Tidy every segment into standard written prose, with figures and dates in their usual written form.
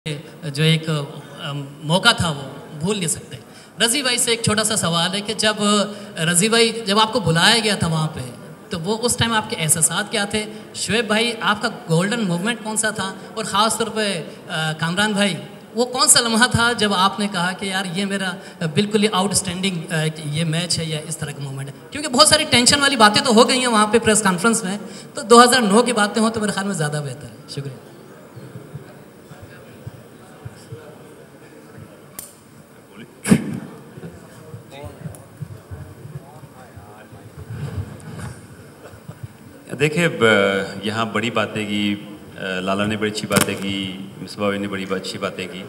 जो एक मौका था वो भूल नहीं सकते। रज़ी भाई से एक छोटा सा सवाल है कि जब रज़ी भाई जब आपको बुलाया गया था वहाँ पे, तो वो उस टाइम आपके एहसास क्या थे? शुएब भाई आपका गोल्डन मूवमेंट कौन सा था? और ख़ास तौर पे कामरान भाई वो कौन सा लम्हा था जब आपने कहा कि यार ये मेरा बिल्कुल ही आउटस्टैंडिंग ये मैच है या इस तरह का मूवमेंट है? क्योंकि बहुत सारी टेंशन वाली बातें तो हो गई हैं वहाँ पे प्रेस कॉन्फ्रेंस में, तो 2009 की बातें हों तो मेरे ख्याल में ज़्यादा बेहतर है। शुक्रिया। देखिए, यहाँ बड़ी बातें की, लाला ने बड़ी अच्छी बातें की, मिसबा भाई ने बड़ी अच्छी बातें की,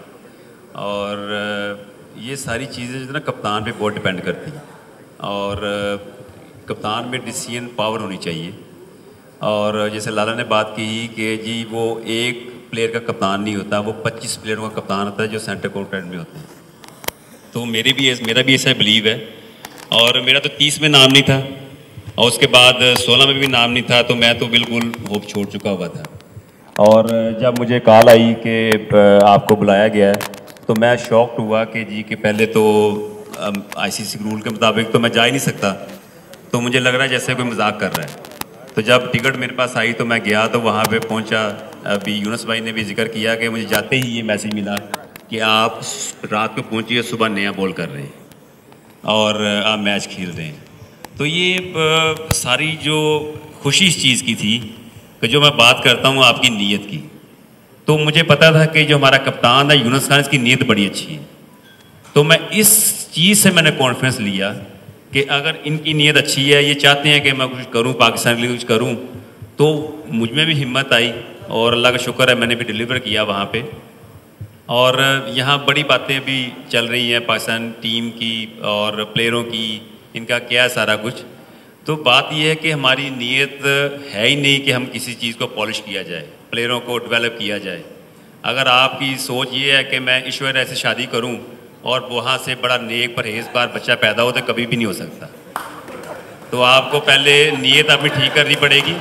और ये सारी चीज़ें जो ना कप्तान पे बहुत डिपेंड करती हैं, और कप्तान में डिसीजन पावर होनी चाहिए। और जैसे लाला ने बात की कि जी वो एक प्लेयर का कप्तान नहीं होता, वो 25 प्लेयरों का कप्तान होता है जो सेंटर कोर्ट में होते हैं। तो मेरा भी ऐसा बिलीव है, और मेरा तो 30 में नाम नहीं था और उसके बाद 16 में भी नाम नहीं था, तो मैं तो बिल्कुल होप छोड़ चुका हुआ था। और जब मुझे कॉल आई कि आपको बुलाया गया है, तो मैं शॉक्ड हुआ कि जी कि पहले तो आईसीसी रूल के मुताबिक तो मैं जा ही नहीं सकता, तो मुझे लग रहा है जैसे कोई मजाक कर रहा है। तो जब टिकट मेरे पास आई तो मैं गया, तो वहाँ पे पहुँचा। अभी यूनुस भाई ने भी जिक्र किया कि मुझे जाते ही ये मैसेज मिला कि आप रात को पहुँचिए, सुबह नया बॉल कर रहे हैं और आप मैच खेल रहे हैं। तो ये सारी जो खुशी इस चीज़ की थी कि जो मैं बात करता हूँ आपकी नीयत की, तो मुझे पता था कि जो हमारा कप्तान है यूनुस खान, इसकी नीयत बड़ी अच्छी है। तो मैं इस चीज़ से मैंने कॉन्फिडेंस लिया कि अगर इनकी नीयत अच्छी है, ये चाहते हैं कि मैं कुछ करूँ, पाकिस्तान के लिए कुछ करूँ, तो मुझ में भी हिम्मत आई और अल्लाह का शुक्र है मैंने भी डिलीवर किया वहाँ पे। और यहाँ बड़ी बातें भी चल रही हैं पाकिस्तान टीम की और प्लेयरों की, इनका क्या है सारा कुछ। तो बात यह है कि हमारी नीयत है ही नहीं कि हम किसी चीज़ को पॉलिश किया जाए, प्लेयरों को डेवलप किया जाए। अगर आपकी सोच ये है कि मैं ईश्वर ऐसे शादी करूं और वहाँ से बड़ा नेक परहेज़गार बच्चा पैदा हो, तो कभी भी नहीं हो सकता। तो आपको पहले नीयत अपनी ठीक करनी पड़ेगी,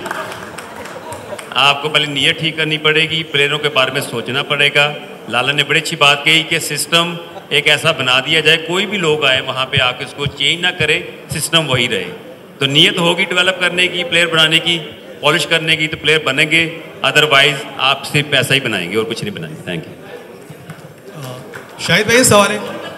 आपको पहले नीयत ठीक करनी पड़ेगी, प्लेयरों के बारे में सोचना पड़ेगा। लाला ने बड़ी अच्छी बात कही कि सिस्टम एक ऐसा बना दिया जाए, कोई भी लोग आए वहाँ पे आके उसको चेंज ना करे, सिस्टम वही रहे। तो नीयत होगी डेवलप करने की, प्लेयर बनाने की, पॉलिश करने की, तो प्लेयर बनेंगे, अदरवाइज आप सिर्फ पैसा ही बनाएंगे और कुछ नहीं बनाएंगे। Thank you. शाहिद भाई सवाल है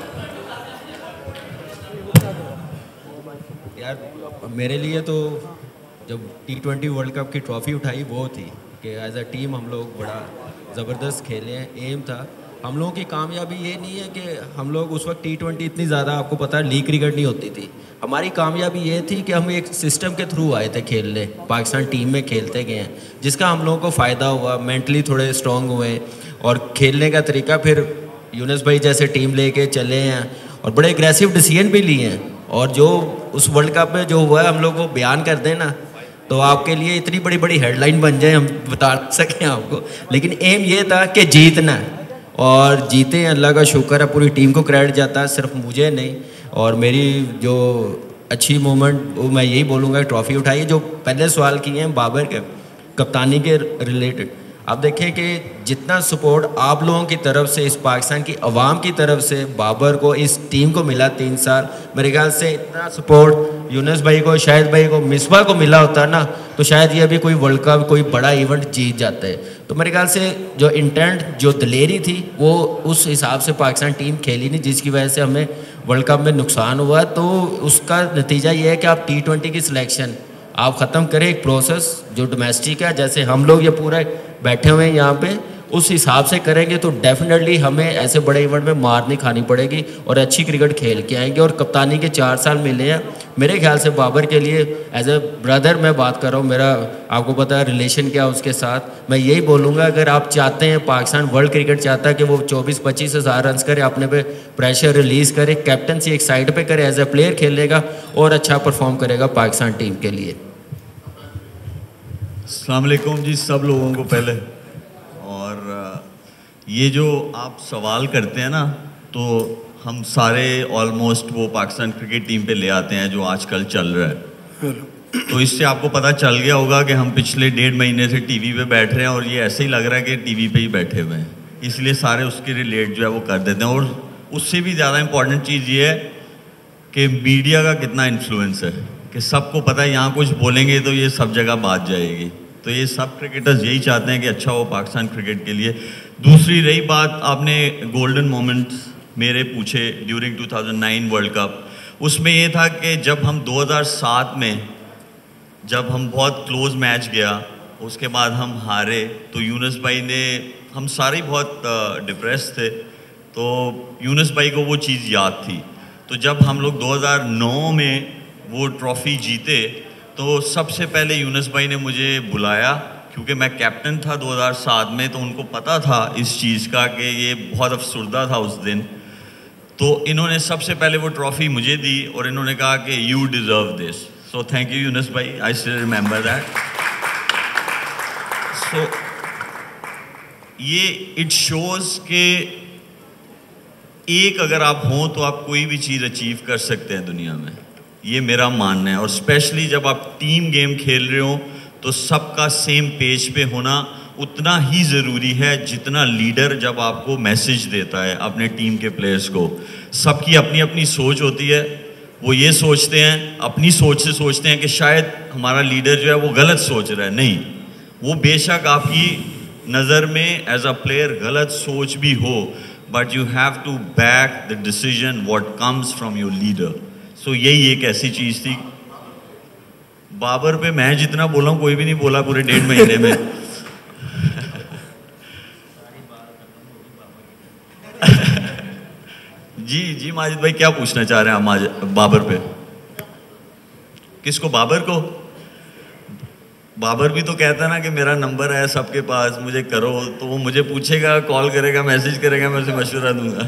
यार, मेरे लिए तो जब T20 वर्ल्ड कप की ट्रॉफी उठाई वो थी कि एज अ टीम हम लोग बड़ा ज़बरदस्त खेले हैं। एम था हम लोगों की कामयाबी, ये नहीं है कि हम लोग उस वक्त T20 इतनी ज़्यादा, आपको पता है, लीग क्रिकेट नहीं होती थी। हमारी कामयाबी ये थी कि हम एक सिस्टम के थ्रू आए थे खेलने, पाकिस्तान टीम में खेलते गए हैं, जिसका हम लोगों को फ़ायदा हुआ, मेंटली थोड़े स्ट्रॉन्ग हुए और खेलने का तरीका फिर यूनुस भाई जैसे टीम लेके चले हैं और बड़े एग्रेसिव डिसीजन भी लिए हैं। और जो उस वर्ल्ड कप में जो हुआ है हम लोग वो बयान कर दें ना, तो आपके लिए इतनी बड़ी बड़ी हेडलाइन बन जाए, हम बता सकें आपको। लेकिन एम ये था कि जीतना है और जीते हैं, अल्लाह का शुक्र है, पूरी टीम को क्रेडिट जाता है, सिर्फ मुझे नहीं। और मेरी जो अच्छी मोमेंट वो मैं यही बोलूँगा, ट्रॉफ़ी उठाई। जो पहले सवाल किए हैं बाबर के कप्तानी के रिलेटेड, आप देखें कि जितना सपोर्ट आप लोगों की तरफ से, इस पाकिस्तान की आवाम की तरफ से बाबर को, इस टीम को मिला 3 साल, मेरे ख्याल से इतना सपोर्ट यूनुस भाई को, शाहिद भाई को, मिसबा को मिला होता ना, तो शायद ये अभी कोई वर्ल्ड कप, कोई बड़ा इवेंट जीत जाते हैं। तो मेरे ख्याल से जो इंटेंट, जो दलेरी थी, वो उस हिसाब से पाकिस्तान टीम खेली नहीं, जिसकी वजह से हमें वर्ल्ड कप में नुकसान हुआ। तो उसका नतीजा ये है कि आप T20 की सिलेक्शन आप ख़त्म करें, एक प्रोसेस जो डोमेस्टिक है, जैसे हम लोग ये पूरा बैठे हुए हैं यहाँ पे, उस हिसाब से करेंगे तो डेफिनेटली हमें ऐसे बड़े इवेंट में मार नहीं खानी पड़ेगी और अच्छी क्रिकेट खेल के आएंगे। और कप्तानी के 4 साल मिले हैं, मेरे ख्याल से बाबर के लिए एज ए ब्रदर मैं बात कर रहा हूँ, मेरा आपको पता है रिलेशन क्या उसके साथ। मैं यही बोलूँगा, अगर आप चाहते हैं पाकिस्तान वर्ल्ड क्रिकेट चाहता है कि वो 24-25 हज़ार रन करे, अपने पे प्रेशर रिलीज़ करे, कैप्टनसी एक साइड पे करे, एज ए प्लेयर खेलेगा और अच्छा परफॉर्म करेगा पाकिस्तान टीम के लिए। अस्सलाम वालेकुम जी सब लोगों को पहले। और ये जो आप सवाल करते हैं ना, तो हम सारे ऑलमोस्ट वो पाकिस्तान क्रिकेट टीम पे ले आते हैं जो आजकल चल रहा है। तो इससे आपको पता चल गया होगा कि हम पिछले 1.5 महीने से टीवी पे बैठ रहे हैं और ये ऐसे ही लग रहा है कि टीवी पे ही बैठे हुए हैं। इसलिए सारे उसके रिलेट जो है वो कर देते हैं। और उससे भी ज़्यादा इम्पॉर्टेंट चीज़ ये है कि मीडिया का कितना इन्फ्लुएंस है, कि सबको पता है यहाँ कुछ बोलेंगे तो ये सब जगह बात जाएगी। तो ये सब क्रिकेटर्स यही चाहते हैं कि अच्छा हो पाकिस्तान क्रिकेट के लिए। दूसरी रही बात, आपने गोल्डन मोमेंट्स मेरे पूछे ड्यूरिंग 2009 वर्ल्ड कप, उसमें ये था कि जब हम 2007 में जब हम बहुत क्लोज मैच गया, उसके बाद हम हारे, तो यूनुस भाई ने, हम सारे बहुत डिप्रेस थे, तो यूनुस भाई को वो चीज़ याद थी। तो जब हम लोग 2009 में वो ट्रॉफ़ी जीते, तो सबसे पहले यूनुस भाई ने मुझे बुलाया, क्योंकि मैं कैप्टन था 2007 में, तो उनको पता था इस चीज़ का कि ये बहुत अफसुर्दा था उस दिन। तो इन्होंने सबसे पहले वो ट्रॉफ़ी मुझे दी और इन्होंने कहा कि you deserve this. So thank you Younis भाई, I still remember that. So ये इट शोज़ के एक अगर आप हों तो आप कोई भी चीज़ अचीव कर सकते हैं दुनिया में, ये मेरा मानना है। और स्पेशली जब आप टीम गेम खेल रहे हो तो सबका सेम पेज पे होना उतना ही ज़रूरी है जितना लीडर जब आपको मैसेज देता है अपने टीम के प्लेयर्स को। सबकी अपनी अपनी सोच होती है, वो ये सोचते हैं, अपनी सोच से सोचते हैं कि शायद हमारा लीडर जो है वो गलत सोच रहा है। नहीं, वो बेशक आपकी नज़र में एज अ प्लेयर गलत सोच भी हो, but you have to back the decision what comes from your leader. So यही एक ऐसी चीज़ थी। बाबर पे मैं जितना बोला हूँ कोई भी नहीं बोला पूरे 1.5 महीने में। जी माजिद भाई, क्या पूछना चाह रहे हैं आप बाबर पे? किसको? बाबर को? बाबर भी तो कहता है ना कि मेरा नंबर है सबके पास, मुझे करो, तो वो मुझे पूछेगा, कॉल करेगा, मैसेज करेगा, मैं उसे मशवरा दूंगा।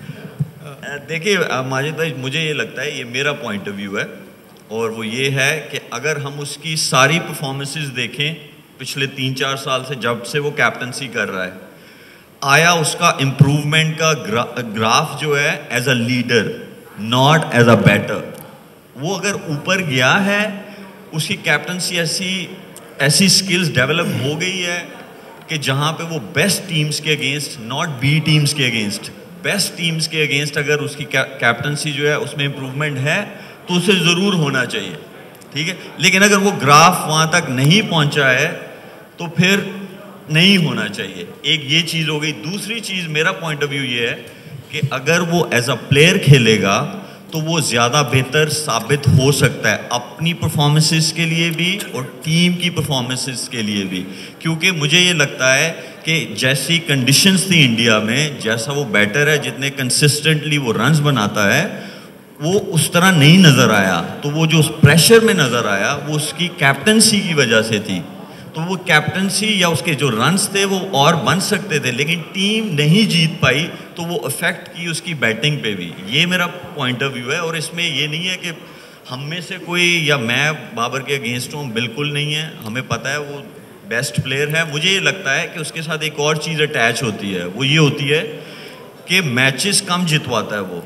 देखिए माजिद भाई, मुझे ये लगता है, ये मेरा पॉइंट ऑफ व्यू है, और वो ये है कि अगर हम उसकी सारी परफॉर्मेंसेस देखें पिछले 3-4 साल से, जब से वो कैप्टनसी कर रहा है, आया उसका इम्प्रूवमेंट का ग्राफ जो है as a leader, not as a batter. वो अगर ऊपर गया है, उसकी कैप्टनसी ऐसी स्किल्स डेवलप हो गई है कि जहाँ पे वो बेस्ट टीम्स के अगेंस्ट, नॉट बी टीम्स के अगेंस्ट, बेस्ट टीम्स के अगेंस्ट अगर उसकी कैप्टनसी जो है उसमें इम्प्रूवमेंट है तो उसे ज़रूर होना चाहिए, ठीक है। लेकिन अगर वो ग्राफ वहाँ तक नहीं पहुँचा है तो फिर नहीं होना चाहिए। एक ये चीज़ हो गई। दूसरी चीज़, मेरा पॉइंट ऑफ व्यू ये है कि अगर वो एज अ प्लेयर खेलेगा तो वो ज़्यादा बेहतर साबित हो सकता है अपनी परफॉर्मेंसेस के लिए भी और टीम की परफॉर्मेंसेस के लिए भी। क्योंकि मुझे ये लगता है कि जैसी कंडीशंस थी इंडिया में, जैसा वो बैटर है, जितने कंसिस्टेंटली वो रन्स बनाता है, वो उस तरह नहीं नज़र आया। तो वो जो उस प्रेशर में नज़र आया वो उसकी कैप्टनसी की वजह से थी। तो वो कैप्टनसी या उसके जो रन्स थे वो और बन सकते थे, लेकिन टीम नहीं जीत पाई तो वो इफेक्ट की उसकी बैटिंग पे भी। ये मेरा पॉइंट ऑफ व्यू है। और इसमें ये नहीं है कि हम में से कोई या मैं बाबर के अगेंस्ट हूँ, बिल्कुल नहीं है। हमें पता है वो बेस्ट प्लेयर है। मुझे ये लगता है कि उसके साथ एक और चीज़ अटैच होती है, वो ये होती है कि मैचेस कम जितवाता है वो।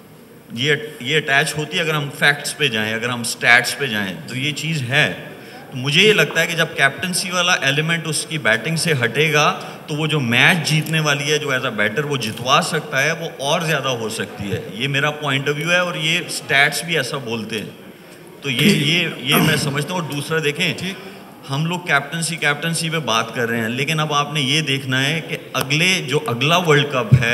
ये अटैच होती है। अगर हम फैक्ट्स पे जाएं, अगर हम स्टैट्स पे जाएं, तो ये चीज़ है। तो मुझे ये लगता है कि जब कैप्टनसी वाला एलिमेंट उसकी बैटिंग से हटेगा तो वो जो मैच जीतने वाली है, जो एज अ बैटर वो जितवा सकता है, वो और ज़्यादा हो सकती है। ये मेरा पॉइंट ऑफ व्यू है और ये स्टैट्स भी ऐसा बोलते हैं। तो ये मैं समझता हूँ। और दूसरा देखें, हम लोग कैप्टनसी पे बात कर रहे हैं, लेकिन अब आपने ये देखना है कि अगला वर्ल्ड कप है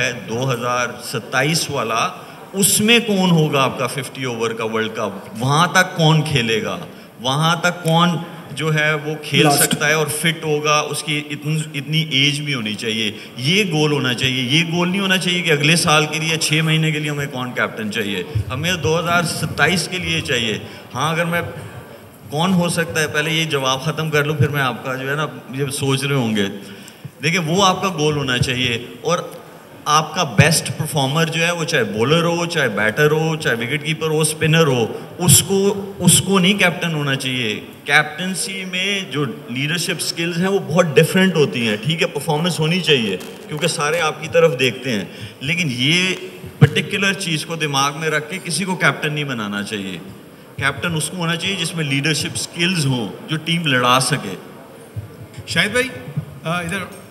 2027 वाला, उसमें कौन होगा आपका 50 ओवर का वर्ल्ड कप? वहाँ तक कौन खेलेगा? वहाँ तक कौन जो है वो खेल सकता है और फिट होगा? उसकी इतनी एज भी होनी चाहिए। ये गोल होना चाहिए। ये गोल नहीं होना चाहिए कि अगले साल के लिए 6 महीने के लिए हमें कौन कैप्टन चाहिए। हमें 2027 के लिए चाहिए। हाँ, अगर मैं कौन हो सकता है, पहले ये जवाब ख़त्म कर लूँ, फिर मैं आपका जो है ना, ये सोच रहे होंगे। देखिए, वो आपका गोल होना चाहिए। और आपका बेस्ट परफॉर्मर जो है, वो चाहे बॉलर हो, चाहे बैटर हो, चाहे विकेट कीपर हो, स्पिनर हो, उसको नहीं कैप्टन होना चाहिए। कैप्टनसी में जो लीडरशिप स्किल्स हैं वो बहुत डिफरेंट होती हैं। ठीक है, परफॉर्मेंस होनी चाहिए क्योंकि सारे आपकी तरफ देखते हैं, लेकिन ये पर्टिकुलर चीज़ को दिमाग में रख के किसी को कैप्टन नहीं बनाना चाहिए। कैप्टन उसको होना चाहिए जिसमें लीडरशिप स्किल्स हों, जो टीम लड़ा सके। शाहिद भाई, इधर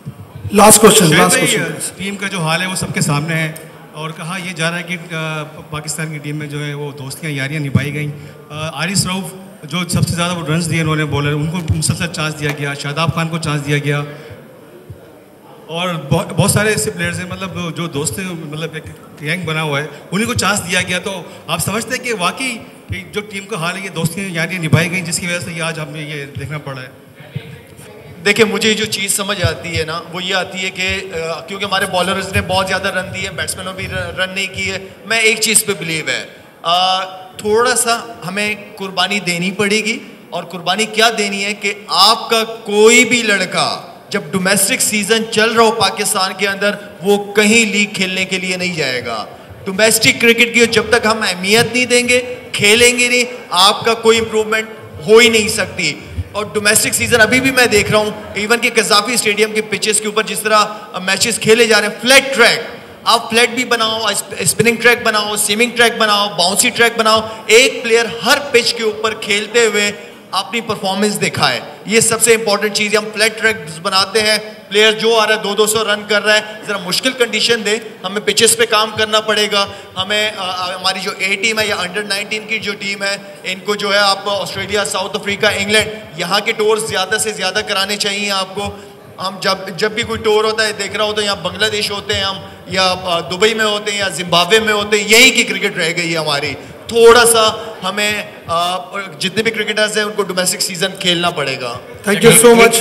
लास्ट क्वेश्चन टीम का जो हाल है वो सबके सामने है और कहा यह जा रहा है कि पाकिस्तान की टीम में जो है वो दोस्तियां यारियां निभाई गई। आरिस रऊफ जो सबसे ज़्यादा वो रन्स दिए उन्होंने बॉलर, उनको मुसलसल चांस दिया गया, शादाब खान को चांस दिया गया और बहुत सारे ऐसे प्लेयर्स हैं मतलब जो दोस्त मतलब एक गैंग बना हुआ है उन्हीं को चांस दिया गया। तो आप समझते हैं कि वाकई जो टीम का हाल है ये दोस्तियां यारियां निभाई गई जिसकी वजह से ये आज हमें ये देखना पड़ा है? देखिए मुझे जो चीज़ समझ आती है ना वो ये आती है कि क्योंकि हमारे बॉलर्स ने बहुत ज़्यादा रन दिए, बैट्समैनों भी रन नहीं किए। मैं एक चीज़ पे बिलीव है, थोड़ा सा हमें कुर्बानी देनी पड़ेगी और कुर्बानी क्या देनी है कि आपका कोई भी लड़का जब डोमेस्टिक सीजन चल रहा हो पाकिस्तान के अंदर वो कहीं लीग खेलने के लिए नहीं जाएगा। डोमेस्टिक क्रिकेट की जब तक हम अहमियत नहीं देंगे, खेलेंगे नहीं, आपका कोई इंप्रूवमेंट हो ही नहीं सकती। और डोमेस्टिक सीजन अभी भी मैं देख रहा हूँ इवन कि कज़ाफी स्टेडियम के पिचेस के ऊपर जिस तरह मैचेस खेले जा रहे हैं, फ्लैट ट्रैक, आप फ्लैट भी बनाओ, स्पिनिंग ट्रैक बनाओ, सीमिंग ट्रैक बनाओ, बाउंसी ट्रैक बनाओ, एक प्लेयर हर पिच के ऊपर खेलते हुए अपनी परफॉर्मेंस दिखाए। ये सबसे इंपॉर्टेंट चीज़ है। हम फ्लैट ट्रैक बनाते हैं, प्लेयर जो आ रहा है 200-200 रन कर रहा है, ज़रा मुश्किल कंडीशन दे, हमें पिचेस पे काम करना पड़ेगा। हमें हमारी जो ए टीम है या अंडर-19 की जो टीम है इनको जो है आप ऑस्ट्रेलिया, साउथ अफ्रीका, इंग्लैंड यहाँ के टूर ज़्यादा से ज़्यादा कराने चाहिए आपको। हम जब भी कोई टूर होता है देख रहा होता है, यहाँ बांग्लादेश होते हैं हम या दुबई में होते हैं या जिम्बाब्वे में होते हैं, यहीं की क्रिकेट रह गई है हमारी। थोड़ा सा हमें जितने भी क्रिकेटर्स हैं उनको डोमेस्टिक सीजन खेलना पड़ेगा। Thank you so much.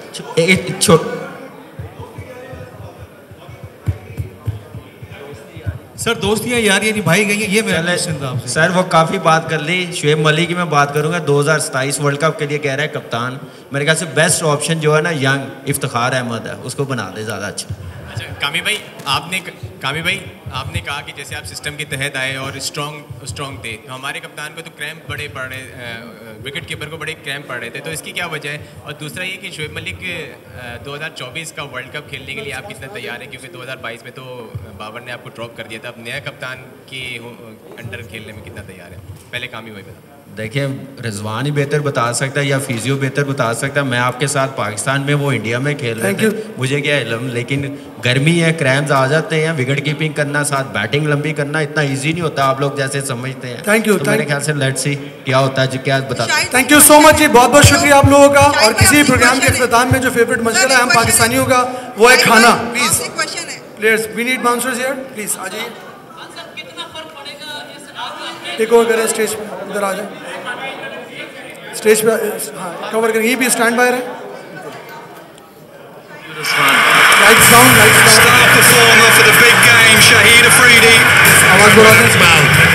Sir दोस्तियां यारियां निभाई गई है, ये मेरा क्वेश्चन था आपसे। सर वो काफ़ी बात कर ली। शुएब मलिक की मैं बात करूंगा, 2027 वर्ल्ड कप के लिए कह रहा है कप्तान। मेरे ख्याल से बेस्ट ऑप्शन जो है ना यंग इफ्तिखार अहमद है, उसको बना दे ज़्यादा अच्छा। अच्छा कामी भाई आपने कहा कि जैसे आप सिस्टम के तहत आए और स्ट्रॉन्ग थे, तो हमारे कप्तान को तो क्रैम्प बड़े पड़ रहे, विकेट कीपर को बड़े क्रैम्प पड़ रहे थे, तो इसकी क्या वजह है? और दूसरा ये कि शुएब मलिक 2024 का वर्ल्ड कप खेलने के लिए आप कितना तैयार हैं? क्योंकि 2022 में तो बाबर ने आपको ड्रॉप कर दिया था, अब नया कप्तान के अंडर खेलने में कितना तैयार है? पहले कामी भाई बता। देखिए रिजवान ही बेहतर बता सकता है या फिजियो बेहतर बता सकता है। मैं आपके साथ पाकिस्तान में वो इंडिया में खेल रहे थे, मुझे क्या इल्म, लेकिन गर्मी है, क्रैम्स आ जाते हैं, विकेट कीपिंग करना साथ बैटिंग लंबी करना इतना इजी नहीं होता आप लोग जैसे समझते हैं। Thank you. तो मेरे ख्याल से लेट्स सी क्या होता है, क्या बता। थैंक यू सो मच जी, बहुत बहुत शुक्रिया आप लोगों का। और किसी प्रोग्राम के इख्तिताम में जो फेवरेट मशगला है हम पाकिस्तानियों का वो है खाना। Please players we need bouncers here, please आ जाइए। टेक ओवर करें स्टेज पे, इधर आ जाए स्टेज पे। हाँ कवर करें, ये भी स्टैंड बाय है। Lights down, lights down. Star performer for the big game, Shahid Afridi. आवाज बढ़ा दें।